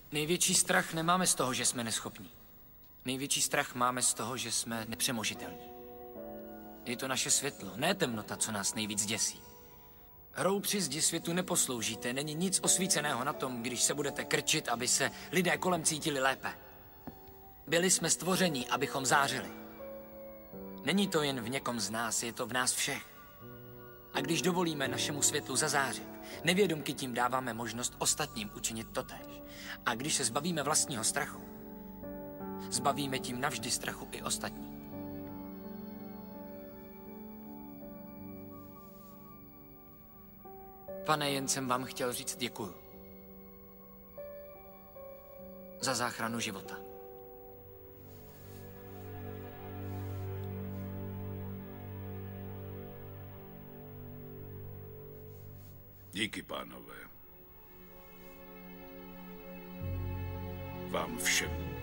Největší strach nemáme z toho, že jsme neschopní. Největší strach máme z toho, že jsme nepřemožitelní. Je to naše světlo, ne temnota, co nás nejvíc děsí. Hrou při zdi světu neposloužíte, není nic osvíceného na tom, když se budete krčit, aby se lidé kolem cítili lépe. Byli jsme stvoření, abychom zářili. Není to jen v někom z nás, je to v nás všech. A když dovolíme našemu světlu zazářit, nevědomky tím dáváme možnost ostatním učinit totéž. A když se zbavíme vlastního strachu, zbavíme tím navždy strachu i ostatní. Pane, jen jsem vám chtěl říct děkuju. Za záchranu života. Díky, pánové. Vám všem.